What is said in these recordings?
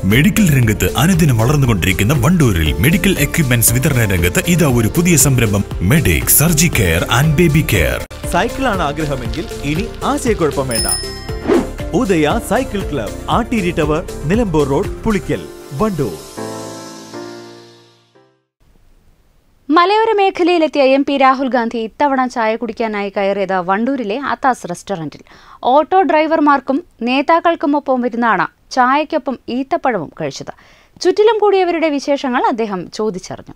Medical രംഗത്ത് അനുദിനം വളർന്നുകൊണ്ടിരിക്കുന്ന വണ്ടൂരിൽ മെഡിക്കൽ എക്യുപ്മെന്റ്സ് വിതരണ രംഗത്ത് ഇതാ ഒരു പുതിയ സംരംഭം medic surgi care and baby care. സൈക്കിളാണ് ആഗ്രഹമെങ്കിൽ ഇനി ആശയക്കുഴപ്പം വേണ്ട. Udaya cycle club, Atteeri tower, Nilambur road, Pulikkal, Wandoor. മലയോര മേഖലയിലെത്തിയ MP രാഹുൽ ഗാന്ധി ഇത്തവണ ചായ കുടിക്കാനായി കയറിയത് വണ്ടൂരിലെ അത്താസ് റെസ്റ്റോറന്റിൽ. ഓട്ടോ ഡ്രൈവർമാർക്കും നേതാക്കൾക്കുമൊപ്പം ഇരുന്നാണ് ചായയ്ക്കൊപ്പം ഈത്തപ്പഴവും കഴിച്ചത്. ചുറ്റിലും കൂടിയവരുടെ വിശേഷങ്ങൾ അദ്ദേഹം ചോദിച്ചറിഞ്ഞു.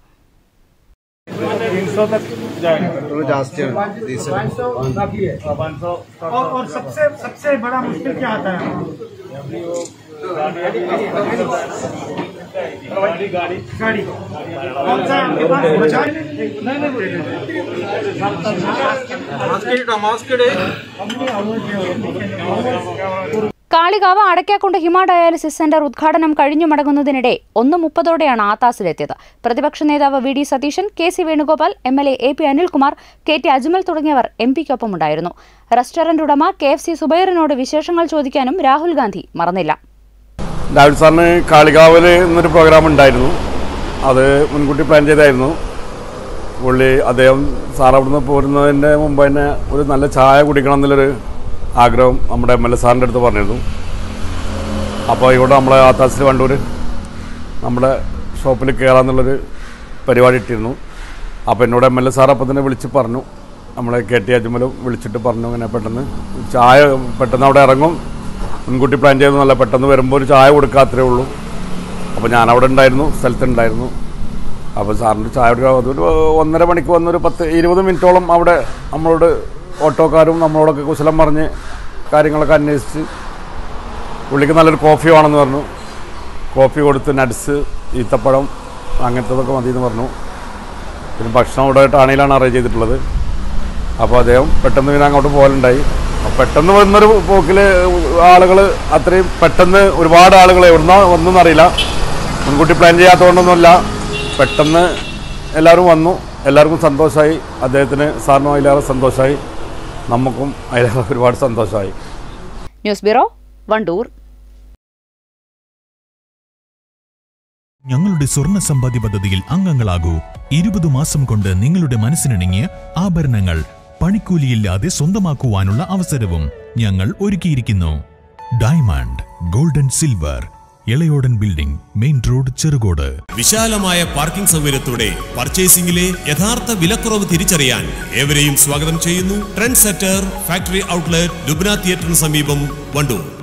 കാളികാവ് അടയ്ക്കാക്കുണ്ട് ഹിമ ഡയാലിസിസ് സെന്റർ ഉദ്ഘാടനം കഴിഞ്ഞു മടങ്ങുന്നതിനിടെ 1:30 ആത്താസിലെത്തിയത്. പ്രതിപക്ഷ നേതാവ് VD Satheesan, KC Venugopal, MLA AP Anilkumar, KT Ajmal തുടങ്ങിയവർ MPക്കൊപ്പമുണ്ടായിരുന്നു. റെസ്റ്റോറന്റ് ഉടമ KFC സുബൈറിനോട് വിശേഷങ്ങൾ ചോദിക്കാനും രാഹുൽ ഗാന്ധി മറന്നില്ല. രാഹുൽ സാറിന് കാളികാവിൽ ഇന്നൊരു പ്രോഗ്രാം ഉണ്ടായിരുന്നു. അത് മുൻകൂട്ടി പ്ലാൻ ചെയ്തായിരുന്നു. അദ്ദേഹം സാർ അവിടുന്ന് പോരുന്നതിൻ്റെ മുമ്പ് തന്നെ ഒരു നല്ല ചായ കുടിക്കണം എന്നുള്ളൊരു ആഗ്രഹം നമ്മുടെ MLA സാറിൻ്റെ അടുത്ത് പറഞ്ഞിരുന്നു. അപ്പോൾ ഇവിടെ നമ്മളെ ആത്താസിൽ വണ്ടൂർ നമ്മുടെ ഷോപ്പിൽ കയറാമെന്നുള്ളൊരു പരിപാടി ഇട്ടിരുന്നു. അപ്പോൾ എന്നോട് MLA സാർ അപ്പം തന്നെ വിളിച്ച് പറഞ്ഞു, നമ്മളെ KT അജ്മലും വിളിച്ചിട്ട് പറഞ്ഞു, അങ്ങനെ പെട്ടെന്ന് അവിടെ ഇറങ്ങും, മുൻകൂട്ടി പ്ലാൻ ചെയ്തൊന്നുമല്ല, പെട്ടെന്ന് വരുമ്പോൾ ഒരു ചായ കൊടുക്കാത്രേ ഉള്ളൂ. അപ്പോൾ ഞാനവിടെ ഉണ്ടായിരുന്നു, സ്ഥലത്തുണ്ടായിരുന്നു. അപ്പോൾ സാറിൻ്റെ ചായ കൊടുക്കുക അതൊരു 1.5 മണിക്ക് വന്നൊരു 10-20 മിനിറ്റോളം അവിടെ നമ്മളോട് ഓട്ടോക്കാരും നമ്മളോടൊക്കെ കുശലം പറഞ്ഞ് കാര്യങ്ങളൊക്കെ അന്വേഷിച്ച് പുള്ളിക്ക് നല്ലൊരു കോഫി വേണമെന്ന് പറഞ്ഞു. കോഫി കൊടുത്ത് നട്ട്സ്, ഈത്തപ്പഴം അങ്ങനത്തതൊക്കെ മതി എന്ന് പറഞ്ഞു. പിന്നെ ഭക്ഷണം ഇവിടെ ടാണിയിലാണ് അറേഞ്ച് ചെയ്തിട്ടുള്ളത്. അപ്പോൾ അദ്ദേഹം പെട്ടെന്ന് പിന്നെ അങ്ങോട്ട് പോകലുണ്ടായി. പെട്ടെന്ന് വന്നൊരു പോക്കിൽ ആളുകൾ അത്രയും പെട്ടെന്ന് ഒരുപാട് ആളുകൾ എവിടുന്നോ വന്നറിയില്ല, മുൻകൂട്ടി പ്ലാൻ ചെയ്യാത്തതുകൊണ്ടൊന്നുമല്ല, പെട്ടെന്ന് എല്ലാവരും വന്നു. എല്ലാവർക്കും സന്തോഷമായി. അദ്ദേഹത്തിന് സാറിനും അതിലേറെ സന്തോഷമായി, നമുക്കും അതിലേറെ ഒരുപാട് സന്തോഷമായി. News bureau, Wandoor. ഞങ്ങളുടെ സ്വർണ്ണ സമ്പാദ്യ പദ്ധതിയിൽ അംഗങ്ങളാകൂ. 20 മാസം കൊണ്ട് നിങ്ങളുടെ മനസ്സിനിണങ്ങിയ ആഭരണങ്ങൾ പണിക്കൂലിയില്ലാതെ സ്വന്തമാക്കുവാനുള്ള അവസരവും ഞങ്ങൾ ഒരുക്കിയിരിക്കുന്നു. Diamond, gold and silver, Elayodan building, main road, Cherukode. വിശാലമായ പാർക്കിംഗ് സൗകര്യത്തോടെ പർച്ചേസിംഗിലെ യഥാർത്ഥ വിലക്കുറവ് തിരിച്ചറിയാൻ ഏവരെയും സ്വാഗതം ചെയ്യുന്നു. Trend setter factory outlet, Lubna തിയേറ്ററിന് സമീപം, വണ്ടൂർ.